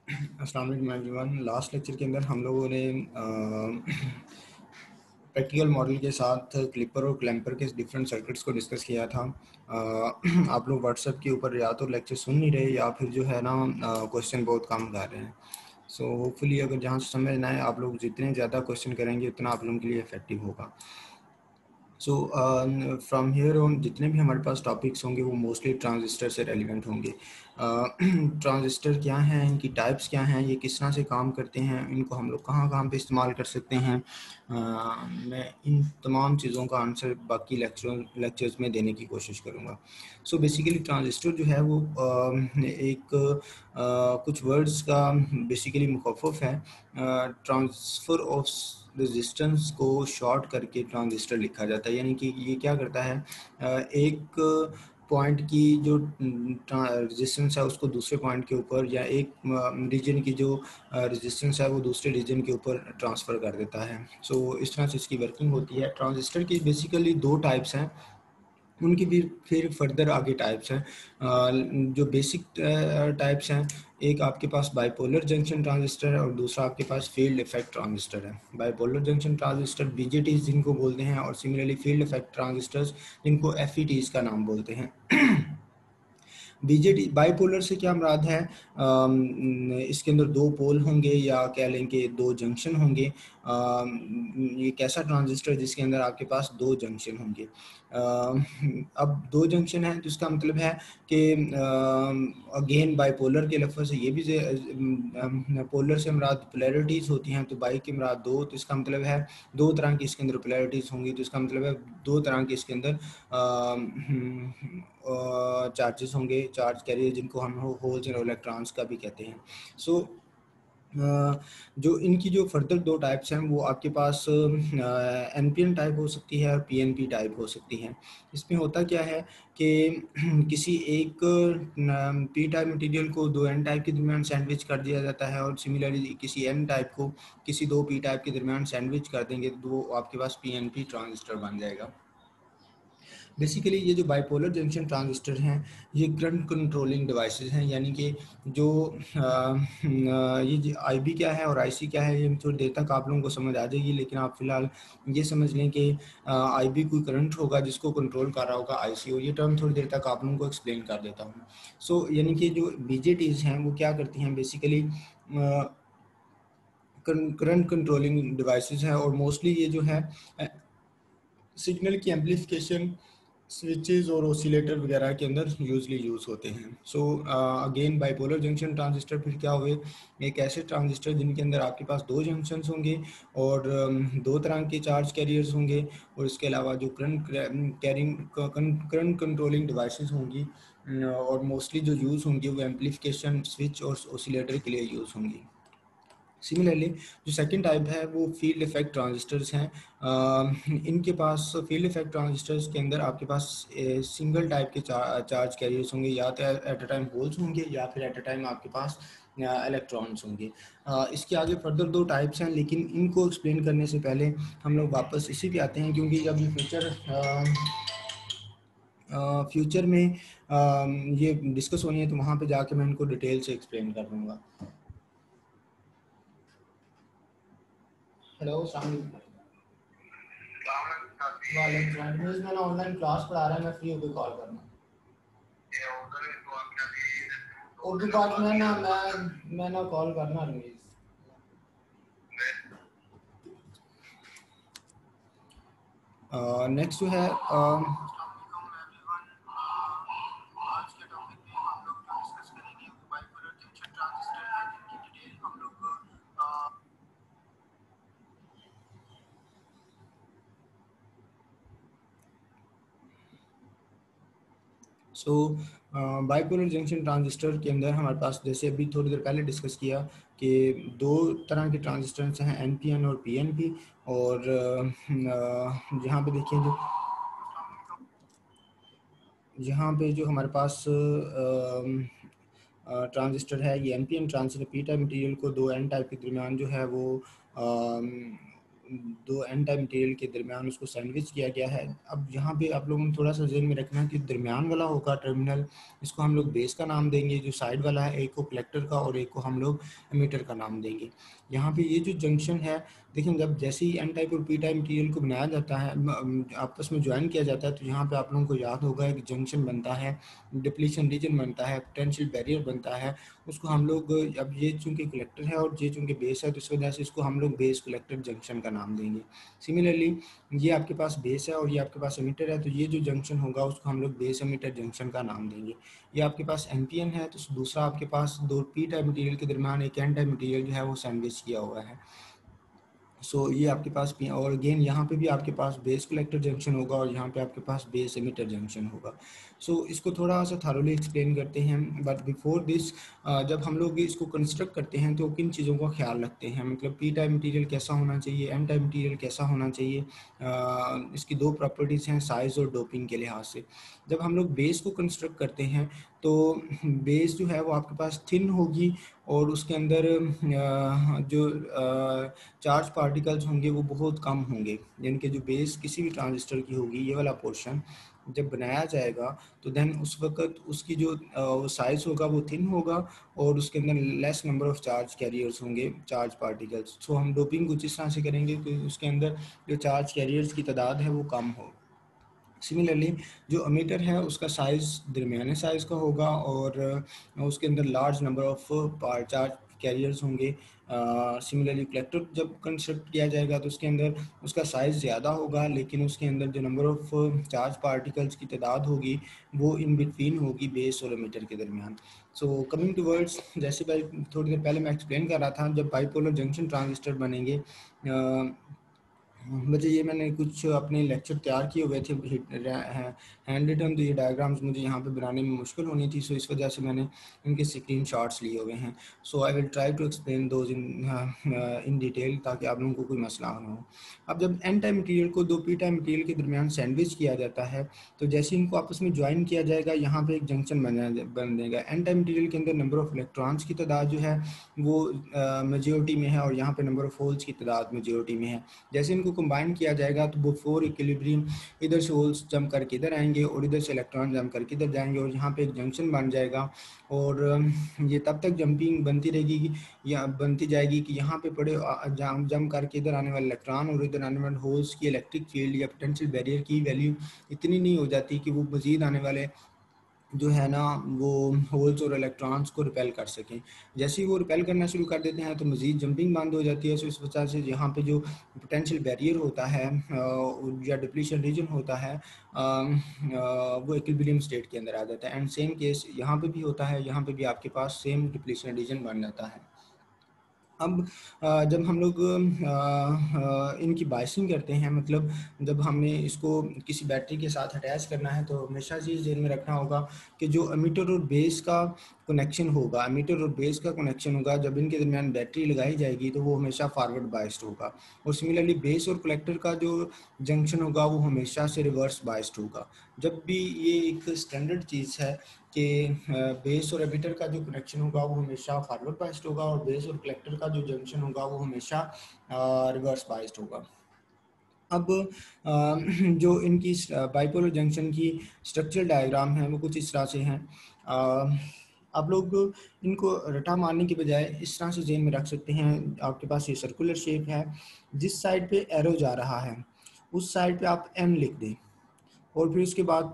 अस्सलाम वालेकुम everyone. Last lecture के अंदर हम लोगों ने प्रैक्टिकल मॉडल के साथ क्लिपर और क्लैम्पर के डिफरेंट सर्किट्स को डिस्कस किया था। आप लोग व्हाट्सएप के ऊपर या तो लेक्चर सुन नहीं रहे या फिर जो है ना क्वेश्चन बहुत कम कर रहे हैं। सो होपफुली अगर जहाँ से समझ ना आए, आप लोग जितने ज़्यादा क्वेश्चन करेंगे उतना आप लोगों के लिए इफेक्टिव होगा। सो फ्रॉम हियर ऑन जितने भी हमारे पास टॉपिक्स होंगे वो मोस्टली ट्रांजिस्टर से रेलिवेंट होंगे। ट्रांजिस्टर क्या हैं, इनकी टाइप्स क्या हैं, ये किस तरह से काम करते हैं, इनको हम लोग कहाँ कहाँ पे इस्तेमाल कर सकते हैं। मैं इन तमाम चीज़ों का आंसर बाकी लेक्चर्स में देने की कोशिश करूँगा। सो बेसिकली ट्रांजिस्टर जो है वो एक कुछ वर्ड्स का बेसिकली मुखफ़फ़ है। ट्रांसफ़र ऑफ रेजिस्टेंस को शॉर्ट करके ट्रांजिस्टर लिखा जाता है, यानी कि ये क्या करता है, एक पॉइंट की जो रेजिस्टेंस है उसको दूसरे पॉइंट के ऊपर, या एक रीजन की जो रेजिस्टेंस है वो दूसरे रीजन के ऊपर ट्रांसफ़र कर देता है। सो इस तरह से इसकी वर्किंग होती है। ट्रांजिस्टर की बेसिकली दो टाइप्स हैं, उनकी भी फिर फर्दर आगे टाइप्स हैं। जो बेसिक टाइप्स हैं, एक आपके पास बाइपोलर जंक्शन ट्रांजिस्टर है और दूसरा आपके पास फील्ड इफेक्ट ट्रांजिस्टर है। बाइपोलर जंक्शन ट्रांजिस्टर बीजेटीज जिनको बोलते हैं, और सिमिलरली फील्ड इफेक्ट ट्रांजिस्टर्स जिनको एफईटीज का नाम बोलते हैं। बीजेटी बाइपोलर से क्या मुराद है, इसके अंदर दो पोल होंगे या कह लें कि दो जंक्शन होंगे। ये कैसा ट्रांजिस्टर जिसके अंदर आपके पास दो जंक्शन होंगे। अब दो जंक्शन है तो इसका मतलब है कि अगेन बाइपोलर के लफ्ज़ से ये भी पोलर से मुराद पोलैरिटीज़ होती हैं, तो बाई की मुराद दो, तो इसका मतलब है दो तरह की इसके अंदर पोलैरिटीज़ होंगी, तो इसका मतलब है दो तरह के इसके अंदर चार्जेस होंगे, चार्ज कैरियर जिनको हम होल्स और इलेक्ट्रॉन्स का भी कहते हैं। सो जो इनकी जो फर्दर दो टाइप्स हैं वो आपके पास एनपीएन टाइप हो सकती है और पीएनपी टाइप हो सकती है। इसमें होता क्या है कि किसी एक पी टाइप मटेरियल को दो एन टाइप के दरमियान सैंडविच कर दिया जाता है, और सिमिलरली किसी एन टाइप को किसी दो पी टाइप के दरमियान सैंडविच कर देंगे तो वो आपके पास पीएनपी ट्रांजिस्टर बन जाएगा। बेसिकली ये जो बाइपोलर जंक्शन ट्रांजिस्टर हैं ये करंट कंट्रोलिंग डिवाइसेस हैं, यानी कि जो ये आईबी क्या है और आईसी क्या है ये थोड़ी देर तक आप लोगों को समझ आ जाएगी, लेकिन आप फिलहाल ये समझ लें कि आईबी कोई करंट होगा जिसको कंट्रोल कर रहा होगा आईसी, और ये टर्म थोड़ी देर तक आप लोगों को एक्सप्लेन कर देता हूँ। सो यानी कि जो बीजेटीज हैं वो क्या करती हैं, बेसिकली करंट कंट्रोलिंग डिवाइसेस हैं, और मोस्टली ये जो है सिग्नल की एम्पलीफिकेशन स्विचेस और ओसिलेटर वगैरह के अंदर यूजली यूज़ होते हैं। So again bipolar junction transistor फिर क्या हुए, एक ऐसे ट्रांजिस्टर जिनके अंदर आपके पास दो जंक्शंस होंगे और दो तरह के चार्ज कैरियर्स होंगे, और इसके अलावा जो करंट कंट्रोलिंग डिवाइसेस होंगी और मोस्टली जो यूज़ होंगी वो एम्पलीफिकेशन स्विच और ओसिलेटर के लिए यूज़ होंगी। सिमिलरली जो सेकंड टाइप है वो फील्ड इफेक्ट ट्रांजिस्टर्स हैं। इनके पास फील्ड इफेक्ट ट्रांजिस्टर्स के अंदर आपके पास सिंगल टाइप के चार्ज कैरियर्स होंगे, या तो एट अ टाइम होल्स होंगे या फिर एट अ टाइम आपके पास इलेक्ट्रॉन्स होंगे। इसके आगे फर्दर दो टाइप्स हैं, लेकिन इनको एक्सप्लेन करने से पहले हम लोग वापस इसी पे आते हैं, क्योंकि जब ये फ्यूचर में ये डिस्कस होनी है तो वहाँ पे जाके मैं इनको डिटेल से एक्सप्लेन कर दूँगा। हेलो वालेकुम, ऑनलाइन क्लास पढ़ा रहा है, मैं फ्री होकर कॉल करना। उर्दू बात में ना मैं ना कॉल करना रमीज। नेक्स्ट जो है सो बाइपोलर जंक्शन ट्रांजिस्टर के अंदर हमारे पास, जैसे अभी थोड़ी देर पहले डिस्कस किया, कि दो तरह के ट्रांजिस्टर्स हैं, एनपीएन और पीएनपी। और यहाँ पे देखिए यहाँ पे जो हमारे पास ट्रांजिस्टर है ये NPN transistor, P type material को दो एन टाइप के दरमियान जो है वो दो एन टाइप मटेरियल के दरमियान उसको सैंडविच किया गया है। अब यहाँ पे आप लोगों ने थोड़ा सा ज़हन में रखना कि दरमियान वाला होगा टर्मिनल, इसको हम लोग बेस का नाम देंगे, जो साइड वाला है एक को कलेक्टर का और एक को हम लोग एमीटर का नाम देंगे। यहाँ पे ये जो जंक्शन है, देखिए जब जैसे ही एन टाइप और पी टाइप मटेरियल को बनाया जाता है, आपस में ज्वाइन किया जाता है, तो यहाँ पे आप लोगों को याद होगा एक जंक्शन बनता है, डिप्लीशन रीजन बनता है, पोटेंशियल बैरियर बनता है। उसको हम लोग, अब ये चूंकि कलेक्टर है और ये चूंकि बेस है, तो इस वजह से इसको हम लोग बेस कलेक्टर जंक्शन का नाम देंगे। सिमिलरली ये आपके पास बेस है और ये आपके पास एमीटर है, तो ये जो जंक्शन होगा उसको हम लोग बेस एमीटर जंक्शन का नाम देंगे। ये आपके पास एनपीएन है, तो दूसरा आपके पास दो पी टाइप मटेरियल के दरमियान एक एन टाइप मटेरियल जो है वो सैंडविच किया हुआ है। सो ये आपके पास और अगेन यहाँ पे भी आपके पास बेस कलेक्टर जंक्शन होगा और यहाँ पे आपके पास बेस एमिटर जंक्शन होगा। सो इसको थोड़ा सा थारोली एक्सप्लेन करते हैं, बट बिफोर दिस जब हम लोग इसको कंस्ट्रक्ट करते हैं तो किन चीज़ों का ख्याल रखते हैं, मतलब पी टाइप मटेरियल कैसा होना चाहिए, एन टाइप मटेरियल कैसा होना चाहिए। इसकी दो प्रॉपर्टीज़ हैं साइज़ और डोपिंग के लिहाज से। जब हम लोग बेस को कंस्ट्रक्ट करते हैं तो बेस जो है वो आपके पास थिन होगी और उसके अंदर जो चार्ज पार्टिकल्स होंगे वो बहुत कम होंगे, यानी कि जो बेस किसी भी ट्रांजिस्टर की होगी, ये वाला पोर्शन जब बनाया जाएगा तो देन उस वक्त उसकी जो साइज होगा वो थिन होगा और उसके अंदर less number of charge carriers होंगे, चार्ज पार्टिकल्स। सो हम डोपिंग कुछ इस तरह से करेंगे कि उसके अंदर जो चार्ज कैरियर्स की तादाद है वो कम हो। सिमिलरली जो एमीटर है उसका साइज़ दरमियाने साइज़ का होगा और उसके अंदर large number of charge carriers होंगे। सिमिलरली कलेक्टर जब कंस्ट्रक्ट किया जाएगा तो उसके अंदर उसका साइज़ ज़्यादा होगा, लेकिन उसके अंदर जो नंबर ऑफ चार्ज पार्टिकल्स की तादाद होगी वो इन बिटवीन होगी बेस और एमीटर के दरमियान। सो कमिंग टू वर्ड्स, जैसे भाई थोड़ी देर पहले मैं एक्सप्लेन कर रहा था, जब बाईपोलर जंक्शन ट्रांजिस्टर बनेंगे, मुझे ये मैंने कुछ अपने लेक्चर तैयार किए हुए थे हैंड रिटन, तो ये डायग्राम्स मुझे यहाँ पे बनाने में मुश्किल होनी थी, सो इस वजह से मैंने इनके स्क्रीन शॉट्स लिए हुए हैं। So I will try to explain those in detail ताकि आप लोगों को कोई मसला ना हो। अब जब एन टाइप मटीरियल को दो पी टाइप मटीरियल के दरमियान सैंडविच किया जाता है, तो जैसे इनको आपस में ज्वाइन किया जाएगा यहाँ पे एक जंक्शन बन देगा। एन टाइप मटीरियल के अंदर नंबर ऑफ इलेक्ट्रॉन्स की तादाद जो है वो मेजोरिटी में है और यहाँ पे नंबर ऑफ होल्स की तादाद मेजोरिटी में है। जैसे इनको कंबाइन किया जाएगा तो वो फोर इक्विलिब्रियम, इधर से होल्स जंप करके इधर आएंगे और इधर से इलेक्ट्रॉन जंप करके इधर जाएंगे और यहाँ पे एक जंक्शन बन जाएगा। और ये तब तक जंपिंग बनती रहेगी कि या बनती जाएगी कि यहाँ पे पड़े जंप करके इधर आने वाले इलेक्ट्रॉन और इधर आने वाले होल्स की इलेक्ट्रिक फील्ड या पोटेंशियल बैरियर की वैल्यू इतनी नहीं हो जाती कि वो मज़ीद आने वाले जो है ना वो होल्स और इलेक्ट्रॉन्स को रिपेल कर सकें। जैसे ही वो रिपेल करना शुरू कर देते हैं तो मज़ीद जंपिंग बंद हो जाती है। सो इस वजह से यहाँ पे जो पोटेंशियल बैरियर होता है या डिप्लीशन रीजन होता है वो इक्विलिब्रियम स्टेट के अंदर आ जाता है। एंड सेम केस यहाँ पे भी होता है, यहाँ पे भी आपके पास सेम डिप्लीशन रीजन बन जाता है। अब जब हम लोग इनकी बाइसिंग करते हैं, मतलब जब हमने इसको किसी बैटरी के साथ अटैच करना है, तो हमेशा चीज़ ध्यान में रखना होगा कि जो एमीटर और बेस का कनेक्शन होगा, एमीटर और बेस का कनेक्शन होगा, जब इनके दरमियान बैटरी लगाई जाएगी तो वो हमेशा फॉरवर्ड बाइस्ड होगा। और सिमिलरली बेस और कलेक्टर का जो जंक्शन होगा वो हमेशा से रिवर्स बाइस्ड होगा। जब भी ये एक स्टैंडर्ड चीज़ है कि बेस और एमीटर का जो कनेक्शन होगा वो हमेशा फॉरवर्ड बाइस्ड होगा और बेस और कलेक्टर का जो जंक्शन होगा वो हमेशा रिवर्स बाइस्ड होगा। अब जो इनकी बाइपोलर जंक्शन की स्ट्रक्चरल डायग्राम है वो कुछ इस तरह से हैं। आप लोग इनको रटा मारने के बजाय इस तरह से जेन में रख सकते हैं। आपके पास ये सर्कुलर शेप है, जिस साइड पे एरो जा रहा है उस साइड पे आप एम लिख दें और फिर उसके बाद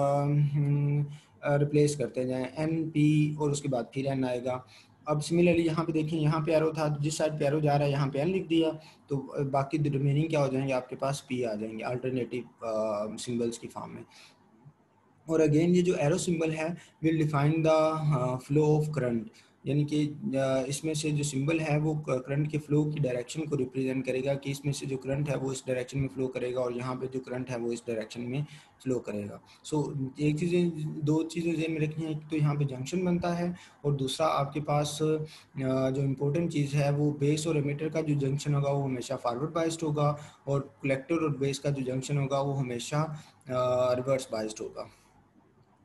रिप्लेस करते जाएं एन पी और उसके बाद फिर एन आएगा। अब सिमिलरली यहाँ पे देखिए, यहाँ पे एरो था, जिस साइड पे एरो जा रहा है यहाँ पे एन लिख दिया, तो बाकी रिमेनिंग क्या हो जाएंगे, आपके पास पी आ जाएंगे अल्टरनेटिव सिंबल्स की फॉर्म में। और अगेन ये जो एरो सिंबल है will define the flow of current, यानी कि इसमें से जो सिंबल है वो करंट के फ्लो की डायरेक्शन को रिप्रेजेंट करेगा कि इसमें से जो करंट है वो इस डायरेक्शन में फ्लो करेगा और यहाँ पे जो करंट है वो इस डायरेक्शन में फ्लो करेगा। सो एक चीज़ें, दो चीज़ें ध्यान में रखनी है, तो यहाँ पे जंक्शन बनता है और दूसरा आपके पास जो इम्पोर्टेंट चीज़ है वो बेस और एमीटर का जो जंक्शन होगा वो हमेशा फॉरवर्ड बाइस्ड होगा और कलेक्टर और बेस का जो जंक्शन होगा वो हमेशा रिवर्स बाइस्ड होगा।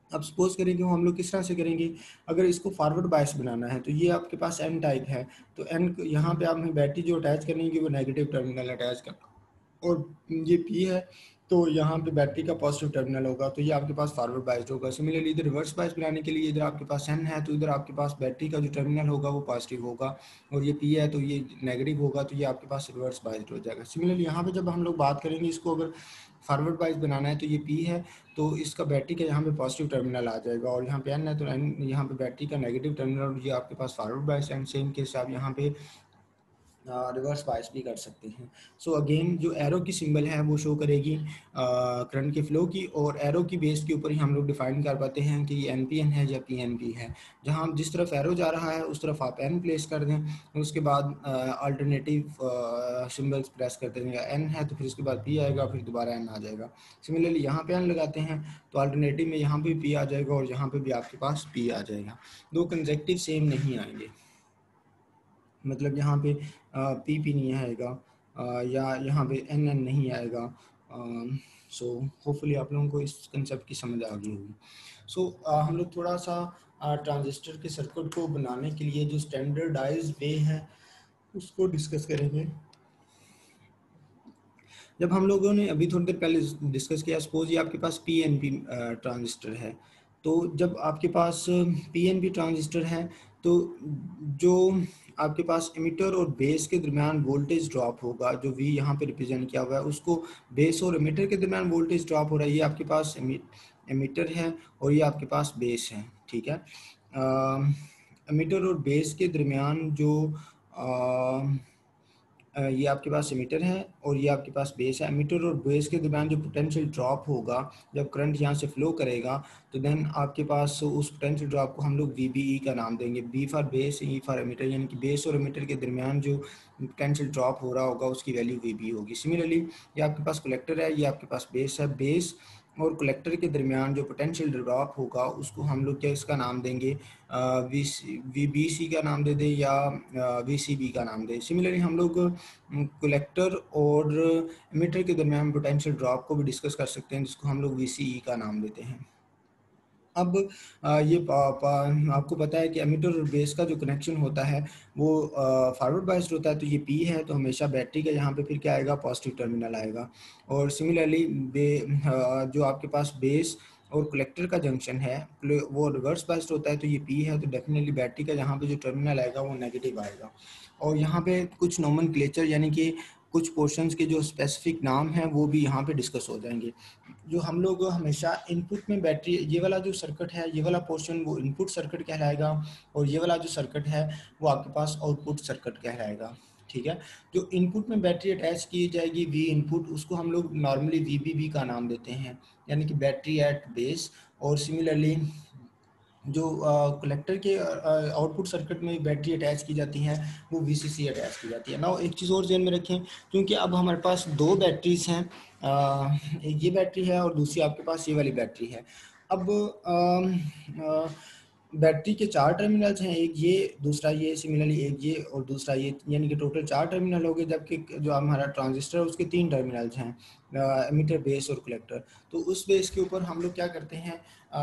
अब सपोज करें कि हम लोग किस तरह से करेंगे, अगर इसको फॉरवर्ड बायस बनाना है तो ये आपके पास एन टाइप है, तो एन यहाँ पे आपने बैटरी जो अटैच करेंगे वो नेगेटिव टर्मिनल अटैच करना, और ये पी है तो यहाँ पे बैटरी का पॉजिटिव टर्मिनल होगा, तो ये आपके पास फॉरवर्ड बायस्ड होगा। सिमिलरली इधर रिवर्स बायस बनाने के लिए इधर आपके पास एन है तो इधर आपके पास बैटरी का जो टर्मिनल होगा वो पॉजिटिव होगा, और ये पी है तो ये नेगेटिव होगा, तो ये आपके पास रिवर्स बायस्ड हो जाएगा। सिमिलरली यहाँ पे जब हम लोग बात करेंगे इसको अगर फॉरवर्ड बायस बनाना है तो ये पी है तो इसका बैटरी का यहाँ पे पॉजिटिव टर्मिनल आ जाएगा, और यहाँ पे एन है तो एन यहाँ पे बैटरी का नेगेटिव टर्मिनल, और ये आपके पास forward bias and same case आप यहाँ पे रिवर्स बायस भी कर सकते हैं। सो अगेन जो एरो की सिंबल है वो शो करेगी करंट के फ्लो की, और एरो की बेस के ऊपर ही हम लोग डिफाइन कर पाते हैं कि ये एनपीएन है या पीएनपी है। जहां जिस तरफ एरो जा रहा है उस तरफ आप एन प्लेस कर दें, उसके बाद अल्टरनेटिव सिंबल्स प्रेस कर देंगे, एन है तो फिर उसके बाद पी आएगा, फिर दोबारा एन आ जाएगा। सिमिलरली यहाँ पे एन लगाते हैं तो अल्टरनेटिव में यहाँ पे पी आ जाएगा और यहाँ पे भी आपके पास पी आ जाएगा। दो कंसेक्टिव सेम नहीं आएंगे, मतलब यहाँ पे पी पी नहीं आएगा या यहाँ पे एन एन नहीं आएगा। सो होपफुली आप लोगों को इस कंसेप्ट की समझ आ गई होगी। सो हम लोग थोड़ा सा ट्रांजिस्टर के सर्किट को बनाने के लिए जो स्टैंडर्डाइज वे है उसको डिस्कस करेंगे। जब हम लोगों ने अभी थोड़ी देर पहले डिस्कस किया, सपोज ये आपके पास पीएनपी ट्रांजिस्टर है, तो जब आपके पास पीएनपी ट्रांजिस्टर है तो जो आपके पास एमिटर और बेस के दरमियान वोल्टेज ड्रॉप होगा, जो वी यहाँ पे रिप्रेजेंट किया हुआ है, उसको बेस और एमिटर के दरमियान वोल्टेज ड्रॉप हो रहा है, ये आपके पास एमिटर है और ये आपके पास बेस है, ठीक है। एमिटर और बेस के दरमियान जो ये आपके पास एमीटर है और ये आपके पास बेस है। एमीटर और बेस के दरमियान जो पोटेंशियल ड्रॉप होगा जब करंट यहाँ से फ्लो करेगा, तो देन आपके पास उस पोटेंशियल ड्रॉप को हम लोग VBE का नाम देंगे, B for base, E for emitter, यानी कि बेस और एमीटर के दरमियान जो पोटेंशियल ड्रॉप हो रहा होगा उसकी वैल्यू VB होगी। सिमिलरली ये आपके पास कलेक्टर है, ये आपके पास बेस है, बेस और कलेक्टर के दरमियान जो पोटेंशियल ड्रॉप होगा उसको हम लोग क्या इसका नाम देंगे, VBC का नाम दे दें या VCB का नाम दें। सिमिलरली हम लोग कलेक्टर और एमिटर के दरमियान पोटेंशियल ड्रॉप को भी डिस्कस कर सकते हैं, जिसको हम लोग VCE का नाम देते हैं। अब ये आपको पता है कि एमिटर और बेस का जो कनेक्शन होता है वो फॉरवर्ड बायस्ड होता है, तो ये पी है तो हमेशा बैटरी का यहाँ पे फिर क्या आएगा, पॉजिटिव टर्मिनल आएगा। और सिमिलरली जो आपके पास बेस और कलेक्टर का जंक्शन है वो रिवर्स बायस्ड होता है, तो ये पी है तो डेफिनेटली बैटरी का यहाँ पे जो टर्मिनल आएगा वो नेगेटिव आएगा। और यहाँ पे कुछ नोमेनक्लेचर यानी कि कुछ पोर्शंस के जो स्पेसिफिक नाम हैं वो भी यहाँ पे डिस्कस हो जाएंगे। जो हम लोग हमेशा इनपुट में बैटरी, ये वाला जो सर्किट है ये वाला पोर्शन वो इनपुट सर्किट कहलाएगा, और ये वाला जो सर्किट है वो आपके पास आउटपुट सर्किट कहलाएगा, ठीक है। जो इनपुट में बैटरी अटैच की जाएगी वी इनपुट, उसको हम लोग नॉर्मली VBB का नाम देते हैं, यानी कि बैटरी एट बेस। और सिमिलरली जो कलेक्टर के आउटपुट सर्किट में बैटरी अटैच की जाती हैं वो VCC अटैच की जाती है। नाउ एक चीज़ और ध्यान में रखें, क्योंकि अब हमारे पास दो बैटरीज हैं, एक ये बैटरी है और दूसरी आपके पास ये वाली बैटरी है। अब बैटरी के चार टर्मिनल्स हैं, एक ये, दूसरा ये, सिमिलरली एक ये और दूसरा ये, यानी कि टोटल चार टर्मिनल हो गए, जबकि जो हमारा ट्रांजिस्टर है उसके तीन टर्मिनल्स हैं, एमिटर, बेस और कलेक्टर। तो उस बेस के ऊपर हम लोग क्या करते हैं,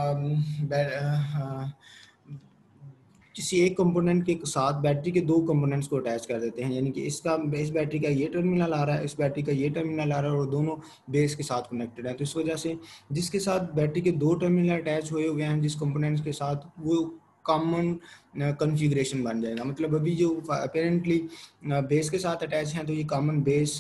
किसी एक कंपोनेंट के साथ बैटरी के दो कंपोनेंट्स को अटैच कर देते हैं, यानी कि इसका इस बैटरी का ये टर्मिनल आ रहा है, इस बैटरी का ये टर्मिनल आ रहा है और दोनों बेस के साथ कनेक्टेड है। तो इस वजह से जिसके साथ बैटरी के दो टर्मिनल अटैच हुए हुए हैं जिस कंपोनेंट्स के साथ, वो कॉमन कॉन्फ़िगरेशन बन जाएगा। मतलब अभी जो अपेरेंटली बेस के साथ अटैच हैं तो ये कॉमन बेस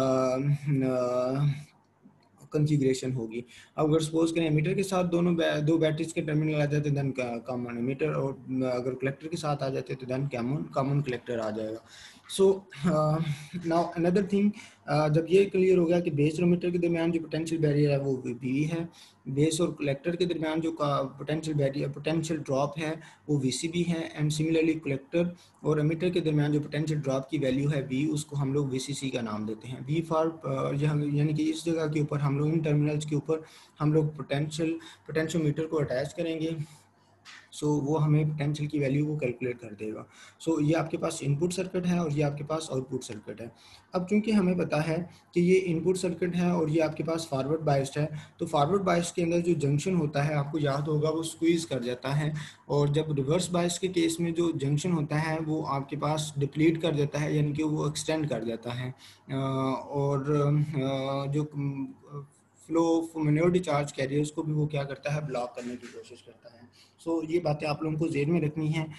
कॉन्फ़िगरेशन होगी। अब अगर सपोज करें एमीटर के साथ दो बैटरीज के टर्मिनल आ जाते हैं देन कॉमन एमीटर, और अगर कलेक्टर के साथ आ जाते हैं तो देन कॉमन कलेक्टर आ जाएगा। सो नाउ अनदर थिंग, जब ये क्लियर हो गया कि बेस और एमीटर के दरमियान जो पोटेंशियल बैरियर है वो VB है, बेस और कलेक्टर के दरमियान जो पोटेंशियल बैरियर पोटेंशियल ड्रॉप है वो VCB है, एंड सिमिलरली कलेक्टर और एमीटर के दरमियान जो पोटेंशियल ड्रॉप की वैल्यू है V, उसको हम लोग VCC का नाम देते हैं। V फॉर यानी कि इस जगह के ऊपर हम लोग इन टर्मिनल्स के ऊपर हम लोग पोटेंशियोमीटर को अटैच करेंगे, सो वो हमें पोटेंशियल की वैल्यू को कैलकुलेट कर देगा। सो ये आपके पास इनपुट सर्किट है और ये आपके पास आउटपुट सर्किट है। अब चूंकि हमें पता है कि ये इनपुट सर्किट है और ये आपके पास फॉरवर्ड बायस्ड है, तो फॉरवर्ड बायस्ड के अंदर जो जंक्शन होता है आपको याद होगा वो स्क्वीज कर जाता है, और जब रिवर्स बायस्ड के केस में जो जंक्शन होता है वो आपके पास डिप्लीट कर देता है, यानी कि वो एक्सटेंड कर जाता है, और जो flow of minority charge carriers को भी वो क्या करता है, ब्लॉक करने की कोशिश करता है। सो ये बातें आप लोगों को जेहन में रखनी है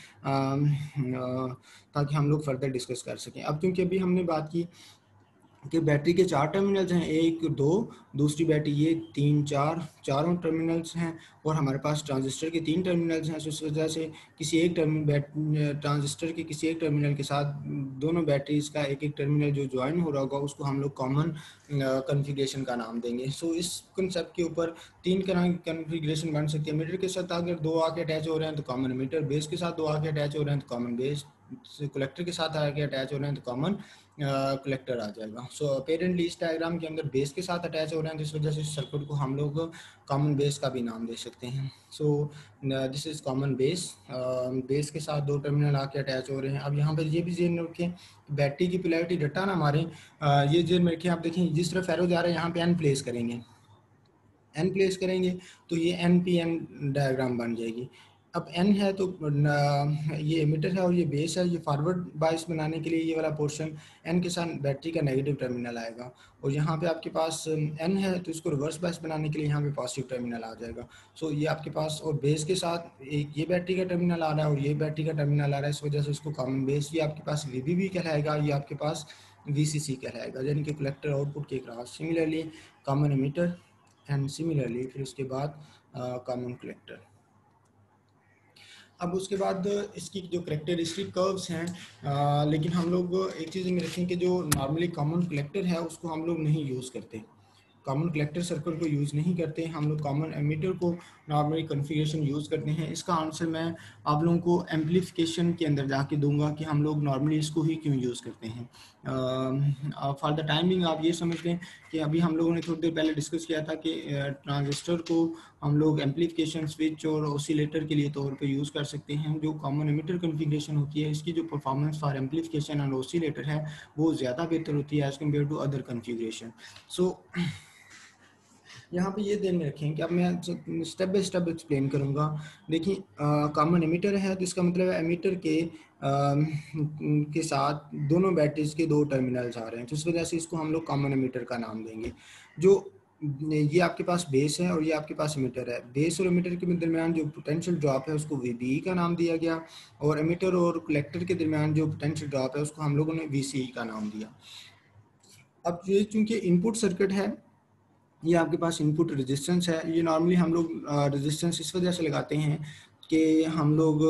ताकि हम लोग फर्दर डिस्कस कर सकें। अब क्योंकि अभी हमने बात की कि बैटरी के 4 टर्मिनल्स हैं, 1 2, दूसरी बैटरी ये 3 4, चारों टर्मिनल्स हैं, और हमारे पास ट्रांजिस्टर के 3 टर्मिनल्स हैं। तो इस वजह से किसी एक ट्रांजिस्टर के किसी एक टर्मिनल के साथ दोनों बैटरीज का एक एक टर्मिनल जो ज्वाइन हो रहा होगा उसको हम लोग कॉमन कन्फिग्रेशन का नाम देंगे। सो इस कंसेप्ट के ऊपर 3 कन्फिग्रेशन बन सकती है। मीटर के साथ अगर 2 आके अटैच हो रहे हैं तो कॉमन मीटर, बेस के साथ 2 आके अटैच हो रहे हैं तो कॉमन बेस, कलेक्टर के साथ आके अटैच हो रहे हैं तो कॉमन कलेक्टर आ जाएगा। सो अपेरेंटली इस डायग्राम के अंदर बेस के साथ अटैच हो रहे हैं, जिस वजह से सर्किट को हम लोग कॉमन बेस का भी नाम दे सकते हैं। So this is common base, base के साथ 2 टर्मिनल आके अटैच हो रहे हैं। अब यहाँ पर ये भी जेन रखें, बैटरी की पोलैरिटी रट्टा ना मारें, ये जेन में रखें। आप देखें जिस तरफ एरो जा रहा है यहाँ पे एन प्लेस करेंगे, एन प्लेस करेंगे तो ये एन पी एन डायग्राम बन जाएगी। अब एन है तो ये एमिटर है और ये बेस है, ये फॉरवर्ड बायस बनाने के लिए ये वाला पोर्शन एन के साथ बैटरी का नेगेटिव टर्मिनल आएगा, और यहाँ पे आपके पास एन है तो इसको रिवर्स बायस बनाने के लिए यहाँ पे पॉजिटिव टर्मिनल आ जाएगा। सो ये आपके पास, और बेस के साथ एक ये बैटरी का टर्मिनल आ रहा है और ये बैटरी का टर्मिनल आ रहा है, इस वजह से इसको कॉमन बेस, ये आपके पास वीबीबी कहलाएगा, ये आपके पास वीसीसी कहलाएगा, यानी कि कलेक्टर आउटपुट के cross. Similarly common emitter and similarly फिर उसके बाद कॉमन कलेक्टर। अब उसके बाद इसकी जो करेक्टरिस्टिक कर्व्स हैं, लेकिन हम लोग एक चीज़ में रखें कि जो नॉर्मली कॉमन कलेक्टर है उसको हम लोग नहीं यूज़ करते, कॉमन कलेक्टर सर्किट को यूज़ नहीं करते, हम लोग कॉमन एमीटर को नॉर्मली कॉन्फ़िगरेशन यूज़ करते हैं। इसका आंसर मैं आप लोगों को एम्पलीफिकेशन के अंदर जाके दूंगा कि हम लोग नॉर्मली इसको ही क्यों यूज़ करते हैं। फॉर द टाइमिंग आप ये समझ लें कि अभी हम लोगों ने थोड़ी देर पहले डिस्कस किया था कि ट्रांजिस्टर को हम लोग एम्पलीफिकेशन स्विच और ऑसिलेटर के लिए तौर पे यूज़ कर सकते हैं। जो कॉमन एमीटर कॉन्फ़िगरेशन होती है इसकी जो performance for amplification and oscillator है वो ज़्यादा बेहतर होती है as compare to other configuration. So यहाँ पे ये ध्यान में रखें कि अब मैं स्टेप बाय स्टेप एक्सप्लेन करूँगा। देखिए कॉमन एमीटर है तो इसका मतलब है एमीटर के साथ दोनों बैटरीज के 2 टर्मिनल्स आ रहे हैं, तो इस वजह से इसको हम लोग कॉमन एमीटर का नाम देंगे। जो ये आपके पास बेस है और ये आपके पास एमीटर है, बेस और एमीटर के दरमियान जो पोटेंशियल ड्रॉप है उसको वीबीई का नाम दिया गया, और एमीटर और कलेक्टर के दरमियान जो पोटेंशियल ड्रॉप है उसको हम लोगों ने वीसीई का नाम दिया। अब ये चूंकि इनपुट सर्किट है, ये आपके पास इनपुट रेजिस्टेंस है। ये नॉर्मली हम लोग रेजिस्टेंस इस वजह से लगाते हैं कि हम लोग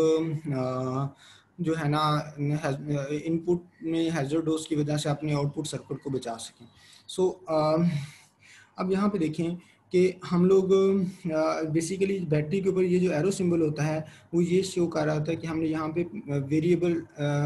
जो है ना इनपुट में हैजर्ड डोज की वजह से अपने आउटपुट सर्किट को बचा सकें। सो अब यहाँ पे देखें कि हम लोग बेसिकली बैटरी के ऊपर ये जो एरो सिंबल होता है वो ये शो कर रहा होता है कि हमने यहाँ पे वेरिएबल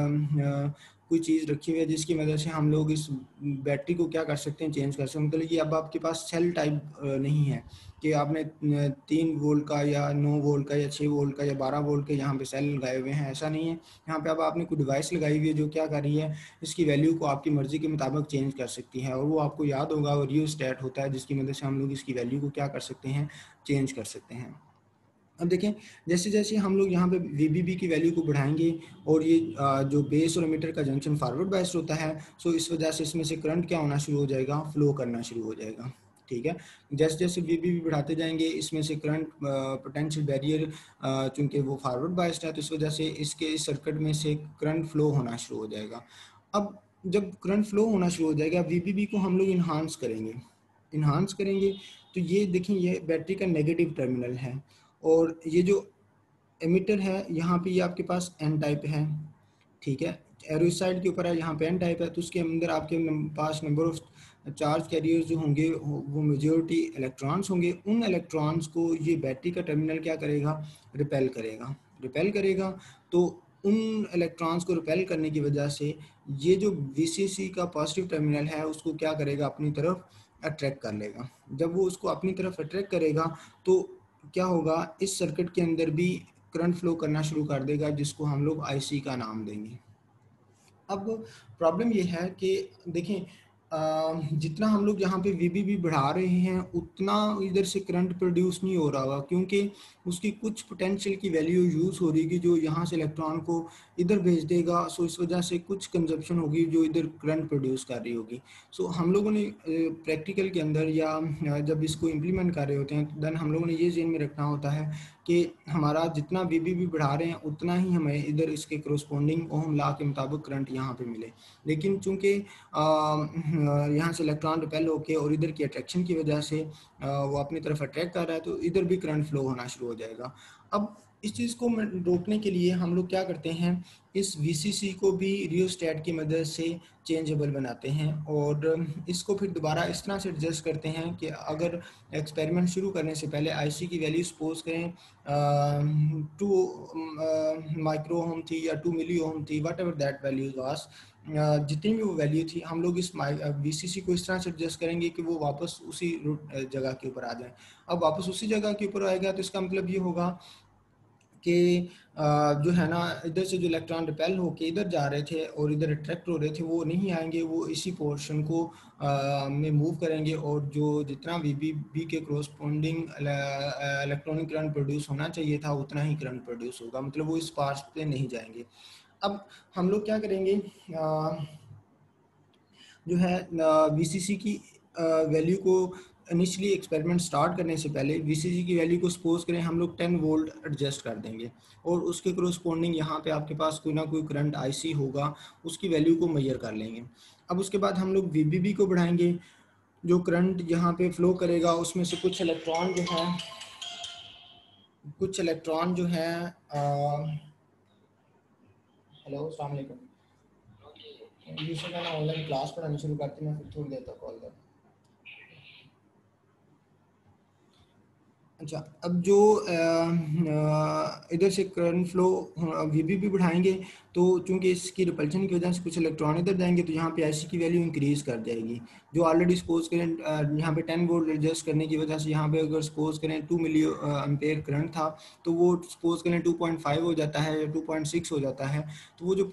कोई चीज़ रखी हुई है जिसकी वजह से हम लोग इस बैटरी को क्या कर सकते हैं, चेंज कर सकते हैं। मतलब ये अब आपके पास सेल टाइप नहीं है कि आपने 3 वोल्ट का या 9 वोल्ट का या 6 वोल्ट का या 12 वोल्ट के यहाँ पे सेल लगाए हुए हैं, ऐसा नहीं है। यहाँ पे अब आपने कोई डिवाइस लगाई हुई है जो क्या कर रही है, इसकी वैल्यू को आपकी मर्जी के मुताबिक चेंज कर सकती है, और वो आपको याद होगा और रियोस्टेट होता है जिसकी मदद से हम लोग इसकी वैल्यू को क्या कर सकते हैं, चेंज कर सकते हैं। अब देखें जैसे जैसे हम लोग यहाँ पे वीबीबी की वैल्यू को बढ़ाएंगे और ये जो बेस और एमीटर का जंक्शन फॉरवर्ड बायस्ड होता है, सो इस वजह से इसमें से करंट क्या होना शुरू हो जाएगा, फ्लो करना शुरू हो जाएगा। ठीक है, जैसे जैसे वीबीबी बढ़ाते जाएंगे इसमें से करंट पोटेंशियल बैरियर चूंकि वो फॉरवर्ड बायस्ड है तो इस वजह से इसके इस सर्किट में से करंट फ्लो होना शुरू हो जाएगा। अब जब करंट फ्लो होना शुरू हो जाएगा वीबीबी को हम लोग इन्हांस करेंगे तो ये देखें ये बैटरी का नेगेटिव टर्मिनल है, और ये जो एमिटर है यहाँ पे ये आपके पास एन टाइप है। ठीक है, एरो इस साइड के ऊपर है, यहाँ पे एन टाइप है, तो उसके अंदर आपके पास नंबर ऑफ चार्ज कैरियर्स जो होंगे वो मेजॉरिटी इलेक्ट्रॉन्स होंगे। उन इलेक्ट्रॉन्स को ये बैटरी का टर्मिनल क्या करेगा, रिपेल करेगा। तो उन इलेक्ट्रॉन्स को रिपेल करने की वजह से ये जो वीसीसी का पॉजिटिव टर्मिनल है उसको क्या करेगा, अपनी तरफ अट्रैक्ट कर लेगा। जब वो उसको अपनी तरफ अट्रैक्ट करेगा तो क्या होगा, इस सर्किट के अंदर भी करंट फ्लो करना शुरू कर देगा, जिसको हम लोग आईसी का नाम देंगे। अब प्रॉब्लम ये है कि देखें, जितना हम लोग यहाँ पे वीबीबी बढ़ा रहे हैं उतना इधर से करंट प्रोड्यूस नहीं हो रहा होगा, क्योंकि उसकी कुछ पोटेंशियल की वैल्यू यूज़ हो रही है जो यहाँ से इलेक्ट्रॉन को इधर भेज देगा। सो इस वजह से कुछ कंजप्शन होगी जो इधर करंट प्रोड्यूस कर रही होगी। सो हम लोगों ने प्रैक्टिकल के अंदर या जब इसको इम्प्लीमेंट कर रहे होते हैं, देन हम लोगों ने ये ज़हन में रखना होता है कि हमारा जितना वीबीबी बढ़ा रहे हैं उतना ही हमें इधर इसके करस्पॉन्डिंग ओहम लॉ के मुताबिक करंट यहाँ पे मिले। लेकिन चूंकि यहाँ से इलेक्ट्रॉन रिपेल होके और इधर की अट्रैक्शन की वजह से वो अपनी तरफ अट्रैक्ट कर रहा है, तो इधर भी करंट फ्लो होना शुरू हो जाएगा। अब इस चीज़ को रोकने के लिए हम लोग क्या करते हैं, इस वीसीसी को भी रियोस्टैट की मदद से चेंजेबल बनाते हैं और इसको फिर दोबारा इस तरह से एडजस्ट करते हैं कि अगर एक्सपेरिमेंट शुरू करने से पहले आईसी की वैल्यू सपोज करें 2 माइक्रो ओम थी या 2 मिली ओम थी, वट एवर दैट वैल्यू वास, जितनी भी वो वैल्यू थी, हम लोग इस वीसीसी को इस तरह से एडजस्ट करेंगे कि वो वापस उसी जगह के ऊपर आ जाए। अब वापस उसी जगह के ऊपर आएगा तो इसका मतलब ये होगा कि जो है ना, इधर से जो इलेक्ट्रॉन रिपेल होके इधर जा रहे थे और इधर अट्रैक्ट हो रहे थे वो नहीं आएंगे, वो इसी पोर्शन को में मूव करेंगे और जो जितना वीबीबी के कोरस्पॉन्डिंग इलेक्ट्रॉनिक करंट प्रोड्यूस होना चाहिए था उतना ही करंट प्रोड्यूस होगा, मतलब वो इस पार्ट पे नहीं जाएंगे। अब हम लोग क्या करेंगे, जो है वीसीसी की वैल्यू को इनिशियली एक्सपेरिमेंट स्टार्ट करने से पहले वीसीसी की वैल्यू को सपोज करें हम लोग 10 वोल्ट एडजस्ट कर देंगे और उसके कोरस्पॉन्डिंग यहाँ पे आपके पास कोई ना कोई करंट आईसी होगा, उसकी वैल्यू को मेजर कर लेंगे। अब उसके बाद हम लोग वीबीबी को बढ़ाएंगे, जो करंट यहाँ पे फ्लो करेगा उसमें से कुछ इलेक्ट्रॉन जो है हेलो अस्सलाम वालेकुम, यूसुफ है ना ऑनलाइन क्लास पढ़ानी शुरू करती, मैं फिर थोड़ी देर तक कॉल कर। अच्छा, अब जो इधर से करंट फ्लो वीबीबी बढ़ाएंगे तो चूंकि इसकी रिपल्शन की वजह से कुछ इलेक्ट्रॉन इधर जाएंगे तो यहाँ पे आईसी की वैल्यू इंक्रीज कर जाएगी। जो ऑलरेडी सपोज करें यहाँ पे 10 वोल्ट एडजस्ट करने की वजह से यहाँ पे अगर सपोज करें 2 मिली एम्पेयर करंट था तो वो सपोज करें 2.5 हो जाता है या 2.6 हो जाता है। तो वो जो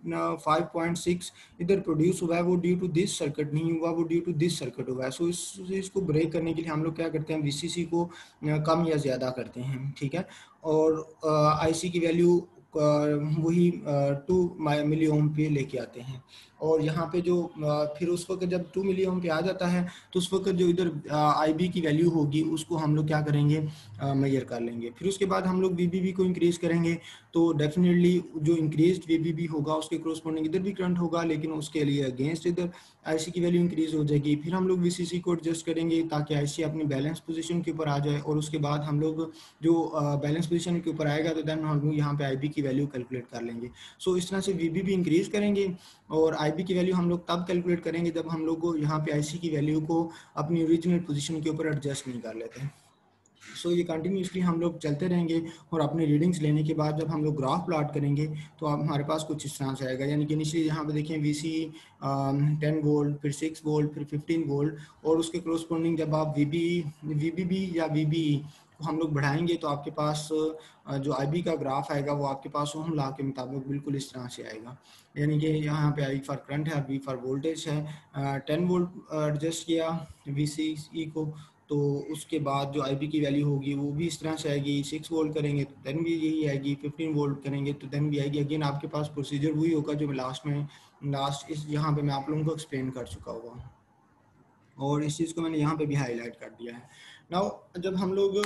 5.6 इधर प्रोड्यूस हुआ है वो ड्यू टू दिस सर्किट नहीं हुआ, वो ड्यू टू दिस सर्किट हुआ है। सो इसको ब्रेक करने के लिए हम लोग क्या करते हैं, वीसीसी को कम या ज़्यादा करते हैं, ठीक है। और आईसी की वैल्यू वही 2 मिली ओम पे लेके आते हैं और यहाँ पे जो फिर उस वक्त जब 2 मिली ओम पे आ जाता है तो उस वक्त जो इधर आईबी की वैल्यू होगी उसको हम लोग क्या करेंगे, मेजर कर लेंगे। फिर उसके बाद हम लोग वीबीबी को इंक्रीज करेंगे तो डेफिनेटली जो इंक्रीज वीबीबी होगा उसके कोरस्पॉन्डिंग इधर भी करंट होगा, लेकिन उसके लिए अगेंस्ट इधर आईसी की वैल्यू इंक्रीज हो जाएगी। फिर हम लोग वीसीसी को एडजस्ट करेंगे ताकि आईसी अपनी बैलेंस पोजीशन के ऊपर आ जाए और उसके बाद हम लोग जो बैलेंस पोजीशन के ऊपर आएगा तो देन हम लोग यहाँ पे आईबी की वैल्यू कैलकुलेट कर लेंगे। सो इस तरह से वीबीबी इंक्रीज करेंगे और आईबी की वैल्यू हम लोग तब कैलकुलेट करेंगे जब हम लोग यहाँ पे आईसी की वैल्यू को अपनी ओरिजिनल पोजीशन के ऊपर एडजस्ट नहीं कर लेते। सो ये कंटिन्यूसली हम लोग चलते रहेंगे और अपनी रीडिंग्स लेने के बाद जब हम लोग ग्राफ प्लॉट करेंगे तो हमारे पास कुछ इस तरह से आएगा। यानी कि इनिशियली यहाँ पे देखें वीसी 10 वोल्ट, फिर 6 वोल्ट, फिर 15 वोल्ट और उसके कोरस्पॉन्डिंग जब आप वीबीबी या वीबीई को हम लोग बढ़ाएंगे तो आपके पास जो आईबी का ग्राफ आएगा वो आपके पास ओहम लॉ के मुताबिक बिल्कुल इस तरह से आएगा। यानी कि यहाँ पे आई फॉर करंट है, बी फॉर वोल्टेज है, 10 वोल्ट एडजस्ट किया वीसीई को तो उसके बाद जो आईबी की वैल्यू होगी वो भी इस तरह से आएगी। 6 वोल्ट करेंगे तो देन भी यही आएगी, 15 वोल्ट करेंगे तो देन भी आएगी। अगेन आपके पास प्रोसीजर वही होगा जो मैं लास्ट इस यहाँ पे मैं आप लोगों को एक्सप्लेन कर चुका होगा और इस चीज़ को मैंने यहाँ पे भी हाईलाइट कर दिया है। नाउ जब हम लोग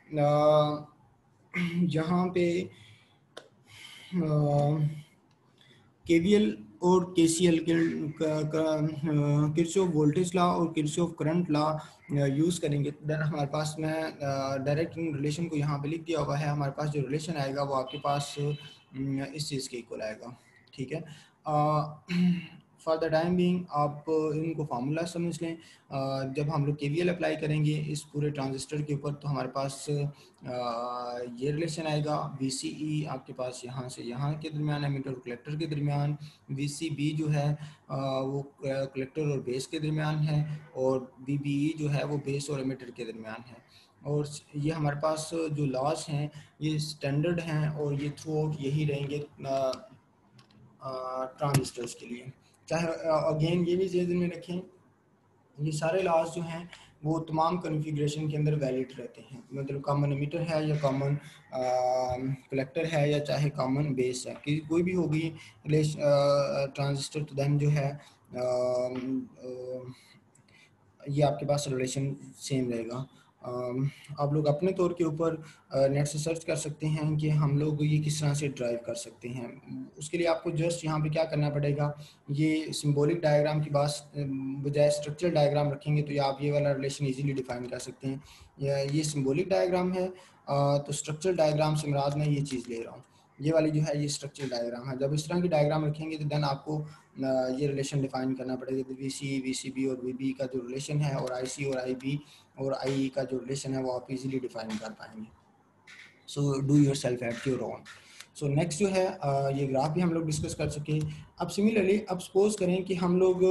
यहाँ पे केवीएल और केसीएल किरचॉफ वोल्टेज लॉ और किरचॉफ करंट लॉ यूज़ करेंगे देन हमारे पास मैं डायरेक्ट रिलेशन को यहाँ पे लिख दिया हुआ है। हमारे पास जो रिलेशन आएगा वो आपके पास इस चीज़ के इक्वल आएगा, ठीक है। फॉर द टाइम बीइंग आप इनको फार्मूला समझ लें। जब हम लोग केवीएल अप्लाई करेंगे इस पूरे ट्रांजिस्टर के ऊपर तो हमारे पास ये रिलेशन आएगा, VCE आपके पास यहाँ से यहाँ के दरमियान एमीटर और कलेक्टर के दरमियान, VCB जो है वो कलेक्टर और बेस के दरमियान है और VBE जो है वो बेस और एमीटर के दरमियान है। और ये हमारे पास जो लॉज हैं ये स्टैंडर्ड हैं और ये थ्रू आउट यही रहेंगे ट्रांजिस्टर्स के लिए। चाहे अगेन ये भी ध्यान में रखें, ये सारे लॉज जो हैं वो तमाम कॉन्फ़िगरेशन के अंदर वैलिड रहते हैं, मतलब कॉमन एमिटर है या कॉमन कलेक्टर है या चाहे कॉमन बेस है, कि कोई भी होगी ट्रांजिस्टर तो देन जो है ये आपके पास रिलेशन सेम रहेगा। आप लोग अपने तौर के ऊपर नेट से सर्च कर सकते हैं कि हम लोग ये किस तरह से ड्राइव कर सकते हैं। उसके लिए आपको जस्ट यहाँ पे क्या करना पड़ेगा, ये सिंबॉलिक डायग्राम की बात बजाय स्ट्रक्चरल डायग्राम रखेंगे तो ये आप ये वाला रिलेशन इजीली डिफाइन कर सकते हैं। ये सिंबॉलिक डायग्राम है, तो स्ट्रक्चरल डायग्राम से मुराद मैं ये चीज़ ले रहा हूँ। ये वाली जो है ये स्ट्रक्चरल डायग्राम है। जब इस तरह की डायग्राम रखेंगे तो देन आपको ये रिलेशन डिफाइन करना पड़ेगा। तो वीसी और वीबी का जो रिलेशन है और आईसी और आईबी और आई का जो रिलेशन है वो आप इजीली डिफाइन कर पाएंगे। So do yourself at your own. So next जो है ये ग्राफ भी हम लोग डिस्कस कर सके। अब सिमिलरली अब सपोज करें कि हम लोग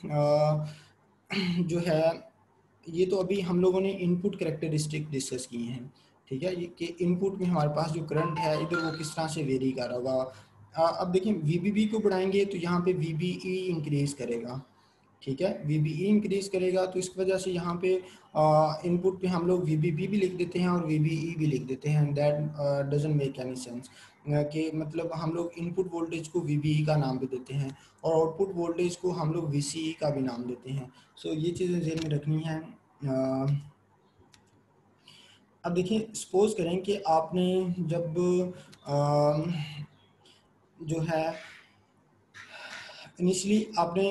जो है ये तो अभी हम लोगों ने इनपुट करेक्टरिस्टिक डिस्कस किए हैं, ठीक है, ये कि इनपुट में हमारे पास जो करंट है इधर वो किस तरह से वेरी कर रहा होगा। अब देखिए वीबीबी को बढ़ाएंगे तो यहाँ पे वीबीई इंक्रीज करेगा, ठीक है, वीबीई इंक्रीज करेगा तो इसकी वजह से यहाँ पे इनपुट पे हम लोग वीबीबी भी लिख देते हैं और वीबीई भी लिख देते हैं। That doesn't make any sense कि मतलब हम लोग इनपुट वोल्टेज को वीबीई का नाम भी देते हैं और आउटपुट वोल्टेज को हम लोग वीसीई का भी नाम देते हैं। सो ये चीज़ें ज़हन में रखनी है। अब देखिए सपोज करें कि आपने जब जो है इनिशियली आपने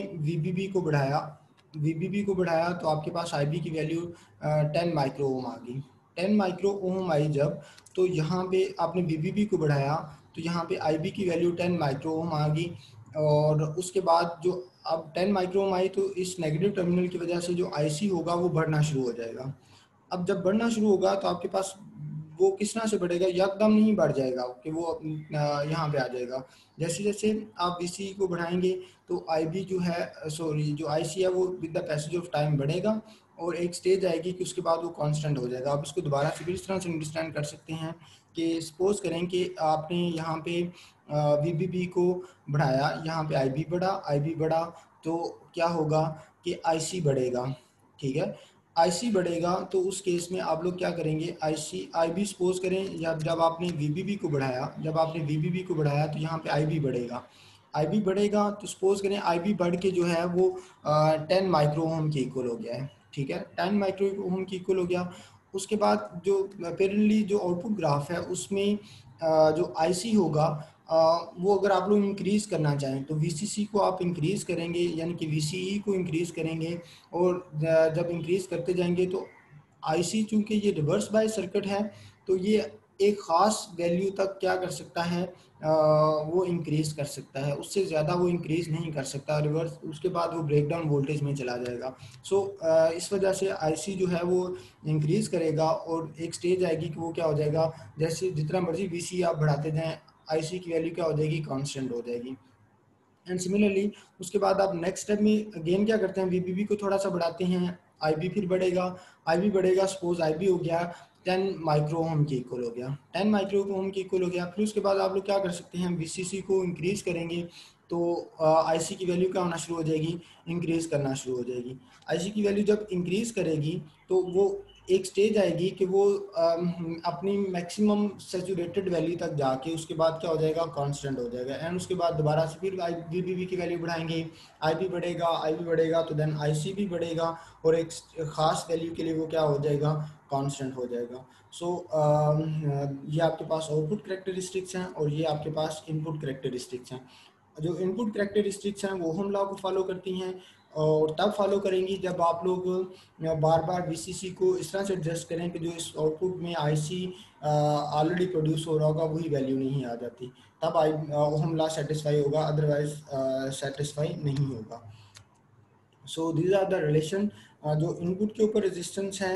वीबीबी को बढ़ाया तो आपके पास आईबी की वैल्यू 10 माइक्रो ओम आ गई। 10 माइक्रो ओम आई जब, तो यहाँ पे आपने वीबीबी को बढ़ाया तो यहाँ पे आईबी की वैल्यू 10 माइक्रो ओम आ गई। और उसके बाद जो अब 10 माइक्रो ओम आई तो इस नेगेटिव टर्मिनल की वजह से जो आईसी होगा वो बढ़ना शुरू हो जाएगा। अब जब बढ़ना शुरू होगा तो आपके पास वो किस तरह से बढ़ेगा, एकदम नहीं बढ़ जाएगा कि वो यहाँ पे आ जाएगा। जैसे जैसे आप वीसी को बढ़ाएंगे तो आईबी जो है सॉरी जो आईसी है वो with the passage of time बढ़ेगा और एक स्टेज आएगी कि उसके बाद वो कांस्टेंट हो जाएगा। आप इसको दोबारा से फिर इस तरह से अंडरस्टैंड कर सकते हैं कि सपोज करें कि आपने यहाँ पे वीबीबी को बढ़ाया, यहाँ पे आईबी बढ़ा तो क्या होगा कि आईसी बढ़ेगा, ठीक है। आईसी बढ़ेगा तो उस केस में आप लोग क्या करेंगे, आईसी आईबी सपोज करें जब आपने वीबीबी को बढ़ाया, तो यहाँ पे आईबी बढ़ेगा। आईबी बढ़ेगा तो सपोज करें आईबी बढ़ के जो है वो 10 माइक्रो ओम के इक्वल हो गया है, ठीक है, 10 माइक्रो ओम के इक्वल हो गया। उसके बाद जो पेरेंटली जो आउटपुट ग्राफ है उसमें जो आईसी होगा वो अगर आप लोग इंक्रीज़ करना चाहें तो वीसीसी को आप इंक्रीज़ करेंगे यानी कि वीसीई को इंक्रीज़ करेंगे और जब इंक्रीज़ करते जाएंगे तो आईसी चूंकि ये रिवर्स बायस सर्किट है तो ये एक ख़ास वैल्यू तक क्या कर सकता है, वो इंक्रीज़ कर सकता है, उससे ज़्यादा वो इंक्रीज़ नहीं कर सकता रिवर्स, उसके बाद वो ब्रेकडाउन वोल्टेज में चला जाएगा। सो इस वजह से आईसी जो है वो इंक्रीज़ करेगा और एक स्टेज आएगी कि वो क्या हो जाएगा, जैसे जितना मर्जी वीसी आप बढ़ाते जाएं आईसी की वैल्यू क्या हो जाएगी, कांस्टेंट हो जाएगी। एंड सिमिलरली उसके बाद आप नेक्स्ट स्टेप में अगेन क्या करते हैं, वीबीबी को थोड़ा सा बढ़ाते हैं, आईबी फिर बढ़ेगा, आईबी बढ़ेगा, सपोज आईबी हो गया 10 माइक्रो ओम के इक्वल हो गया, 10 माइक्रो ओम के इक्वल हो गया। फिर उसके बाद आप लोग क्या कर सकते हैं, वीसीसी को इंक्रीज करेंगे तो आईसी की वैल्यू क्या होना शुरू हो जाएगी, इंक्रीज करना शुरू हो जाएगी। आईसी की वैल्यू जब इंक्रीज करेगी तो वो एक स्टेज आएगी कि वो अपनी मैक्सिमम सैचुरेटेड वैल्यू तक जाके उसके बाद क्या हो जाएगा, कांस्टेंट हो जाएगा। एंड उसके बाद दोबारा से फिर वीबीबी की वैल्यू बढ़ाएंगे, आईबी बढ़ेगा तो देन आईसी भी बढ़ेगा और एक ख़ास वैल्यू के लिए वो क्या हो जाएगा, कांस्टेंट हो जाएगा। सो ये आपके पास आउटपुट करेक्टरिस्टिक्स हैं और ये आपके पास इनपुट करेक्टरिस्टिक्स हैं। जो इनपुट करेक्टरिस्टिक्स हैं वो हम लॉ को फॉलो करती हैं और तब फॉलो करेंगी जब आप लोग बार बार वीसीसी को इस तरह से एडजस्ट करें कि जो इस आउटपुट में आईसी ऑलरेडी प्रोड्यूस हो रहा होगा वही वैल्यू नहीं आ जाती, तब ओहम लॉ सेटिस्फाई होगा, अदरवाइज सेटिस्फाई नहीं होगा। So these are the relation. जो इनपुट के ऊपर रेजिस्टेंस है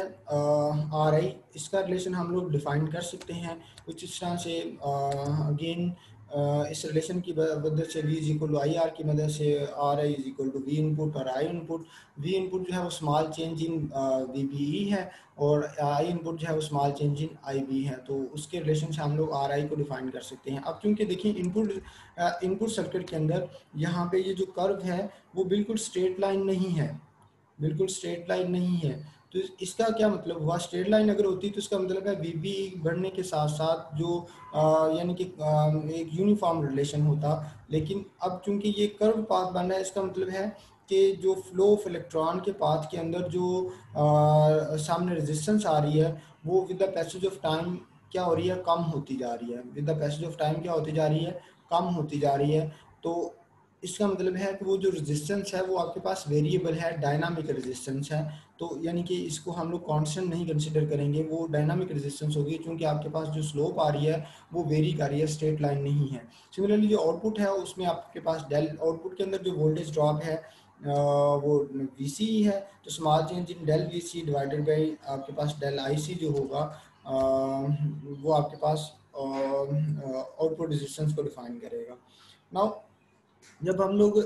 आर आई, इसका रिलेशन हम लोग डिफाइन कर सकते हैं कुछ इस तरह से। अगेन इस रिलेशन की मदद से V is equal to I R की मदद से R I is equal to V input और आई इनपुट। वी इनपुट जो है वो small change in V B E है और आई इनपुट जो है वो small change in I B है, तो उसके रिलेशन से हम लोग आर आई को डिफाइन कर सकते हैं। अब क्योंकि देखिए इनपुट सर्किट के अंदर यहाँ पे ये जो कर्व है वो बिल्कुल स्ट्रेट लाइन नहीं है, बिल्कुल स्ट्रेट लाइन नहीं है। तो इसका क्या मतलब हुआ, स्ट्रेट लाइन अगर होती तो इसका मतलब है वी बी बढ़ने के साथ साथ जो यानी कि एक यूनिफॉर्म रिलेशन होता, लेकिन अब चूंकि ये कर्व पाथ बन रहा है इसका मतलब है कि जो फ्लो ऑफ इलेक्ट्रॉन के पाथ के अंदर जो सामने रेजिस्टेंस आ रही है वो with the passage of time क्या हो रही है, कम होती जा रही है। With the passage of time क्या होती जा रही है, कम होती जा रही है। तो इसका मतलब है कि वो जो रेजिस्टेंस है वो आपके पास वेरिएबल है, डायनामिक रेजिस्टेंस है। तो यानी कि इसको हम लोग कांस्टेंट नहीं कंसीडर करेंगे, वो डायनामिक रेजिस्टेंस होगी क्योंकि आपके पास जो स्लोप आ रही है वो वेरी कर रही है, स्ट्रेट लाइन नहीं है। सिमिलरली जो आउटपुट है उसमें आपके पास डेल आउटपुट के अंदर जो वोल्टेज ड्रॉप है वो वी सी है, तो small change in del V C divided by आपके पास डेल आई सी जो होगा वो आपके पास आउटपुट रेजिस्टेंस को डिफाइन करेगा। नाउ जब हम लोग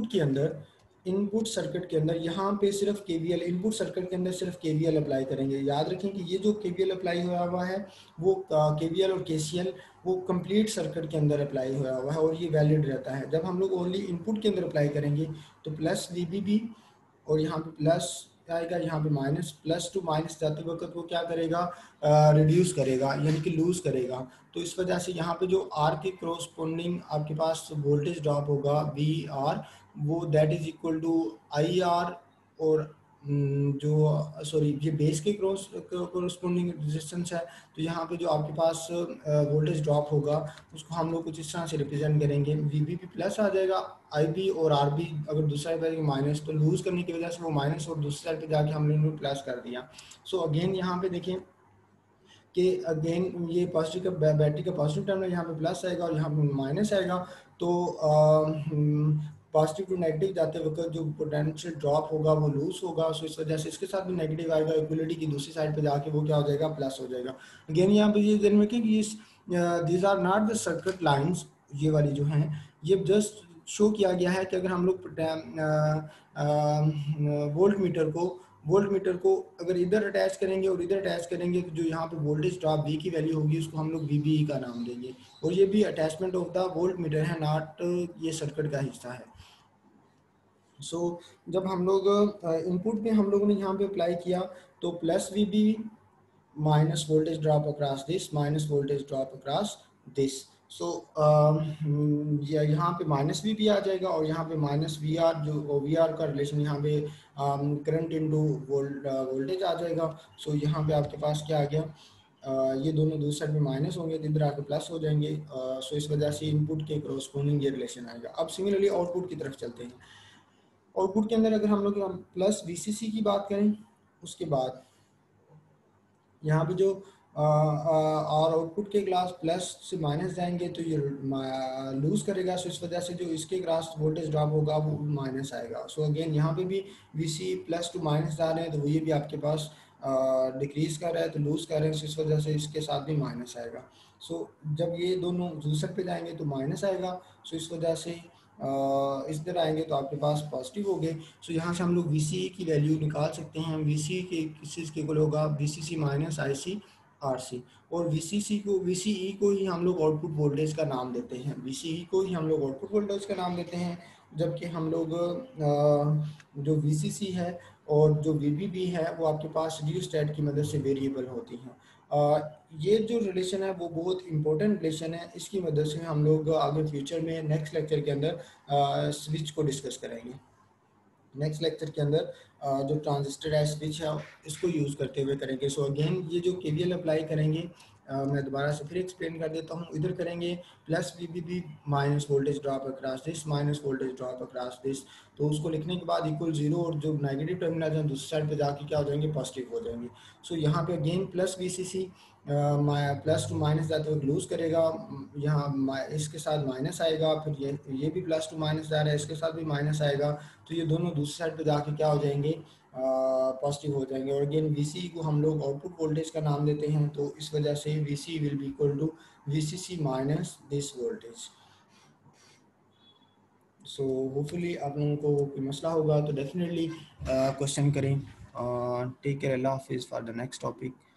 इनपुट सर्किट के अंदर यहाँ पे सिर्फ केवीएल, इनपुट सर्किट के अंदर सिर्फ केवीएल अप्लाई करेंगे, याद रखें कि ये जो केवीएल अप्लाई हुआ है वो केवीएल और केसीएल वो कंप्लीट सर्किट के अंदर अप्लाई हुआ है और ये वैलिड रहता है। जब हम लोग ओनली इनपुट के अंदर अप्लाई करेंगे तो प्लस वीबीबी और यहाँ पे प्लस आएगा, यहाँ पे माइनस, प्लस टू माइनस जाते वक्त वो क्या करेगा, रिड्यूस करेगा यानी कि लूज करेगा। तो इस वजह से यहाँ पे जो आर के क्रोस्पोंडिंग आपके पास वोल्टेज ड्रॉप होगा वी आर, वो that is equal to I R और जो सॉरी ये बेस के क्रोस्पोंडिंग रेजिस्टेंस है। तो यहाँ पे जो आपके पास वोल्टेज ड्रॉप होगा उसको हम लोग कुछ इस तरह से रिप्रेजेंट करेंगे, वी बी भी प्लस आ जाएगा, आई बी और आर बी अगर दूसरा साइड माइनस, तो लूज करने की वजह से वो माइनस और दूसरी साइड पे जाके हम लोगों ने प्लस कर दिया। सो अगेन यहाँ पे देखें कि अगेन ये पॉजिटिव का बैटरी का पॉजिटिव टर्मिनल यहाँ पे प्लस आएगा और यहाँ पे माइनस आएगा। तो पॉजिटिव टू नेगेटिव जाते वक्त जो पोटेंशियल ड्रॉप होगा वो लूज होगा, सो इस वजह से इसके साथ भी नेगेटिव आएगा, इक्वलिटी की दूसरी साइड पे जाके वो क्या हो जाएगा, प्लस हो जाएगा। अगेन यहाँ पे ये ध्यान में रखें कि these are not the circuit lines, ये वाली जो हैं ये जस्ट शो किया गया है कि अगर हम लोग वोल्ट मीटर को अगर इधर अटैच करेंगे और इधर अटैच करेंगे तो जो यहाँ पे वोल्टेज ड्रॉप वी की वैल्यू होगी उसको हम लोग वीबीई का नाम देंगे, और ये भी attachment of the volt meter है, नॉट ये सर्किट का हिस्सा है। सो जब हम लोग इनपुट में हम लोगों ने यहाँ पे अप्लाई किया तो plus VB minus voltage drop across this, minus voltage drop across this. So यहाँ पे माइनस वी भी आ जाएगा और यहाँ पे माइनस वी आर, जो वी आर का रिलेशन यहाँ पे करंट इनटू वोल्टेज आ जाएगा। सो यहाँ पे आपके पास क्या आ गया, ये दोनों दूसरी साइड में माइनस होंगे तो इधर आके प्लस हो जाएंगे। सो इस वजह से इनपुट के क्रॉसपोंडिंग ये रिलेशन आएगा। अब सिमिलरली आउटपुट की तरफ चलते हैं। आउटपुट के अंदर अगर हम लोग प्लस वीसीसी की बात करें, उसके बाद यहाँ पे जो और आउटपुट के ग्लास प्लस से माइनस जाएंगे तो ये लूज करेगा, सो इस वजह से जो इसके ग्लास वोल्टेज ड्रॉप होगा वो माइनस आएगा। सो अगेन यहाँ पे भी वीसी प्लस टू माइनस जा रहे हैं तो ये भी आपके पास डिक्रीज कर रहा है तो लूज कर रहे हैं, सो इस वजह से इसके साथ भी माइनस आएगा। सो जब ये दोनों दूसरे पे जाएंगे तो माइनस आएगा, सो इस वजह से इस तरह आएंगे तो आपके पास पॉजिटिव हो गए। सो यहाँ से हम लोग वी की वैल्यू निकाल सकते हैं। वी के किस चीज़ के इक्वल होगा, V minus I C R C, और वी को ही हम लोग आउटपुट वोल्टेज का नाम देते हैं, वी को ही हम लोग आउटपुट वोल्टेज का नाम देते हैं। जबकि हम लोग जो वी है और जो वी है वो आपके पास रियोस्टेट की मदद से वेरिएबल होती हैं। ये जो रिलेशन है वो बहुत इंपॉर्टेंट रिलेशन है, इसकी मदद से हम लोग आगे फ्यूचर में नेक्स्ट लेक्चर के अंदर स्विच को डिस्कस करेंगे। नेक्स्ट लेक्चर के अंदर जो ट्रांजिस्टर है स्विच है इसको यूज़ करते हुए करेंगे। सो अगेन ये जो केवीएल अप्लाई करेंगे मैं दोबारा से फिर एक्सप्लेन कर देता हूँ। इधर करेंगे plus V minus voltage drop across this, minus voltage drop across this, तो उसको लिखने के बाद इक्वल जीरो, और जो नेगेटिव टर्मिनल है दूसरी साइड पे जाके क्या हो जाएंगे, पॉजिटिव हो जाएंगे। सो यहाँ पे again plus V plus two minus जाते हुए लूज करेगा, यहाँ इसके साथ माइनस आएगा, फिर ये भी प्लस टू माइनस जा रहा है इसके साथ भी माइनस आएगा, तो ये दोनों दूसरी साइड पे जाके क्या हो जाएंगे, पॉजिटिव हो जाएंगे। और अगेन वीसी को हम लोग आउटपुट वोल्टेज का नाम देते हैं, तो इस वजह से VC will be equal to VCC minus this voltage. So hopefully आप लोगों को कोई मसला होगा तो डेफिनेटली क्वेश्चन करें। टेक केयर, अल्लाह हाफिज़ फॉर द नेक्स्ट टॉपिक।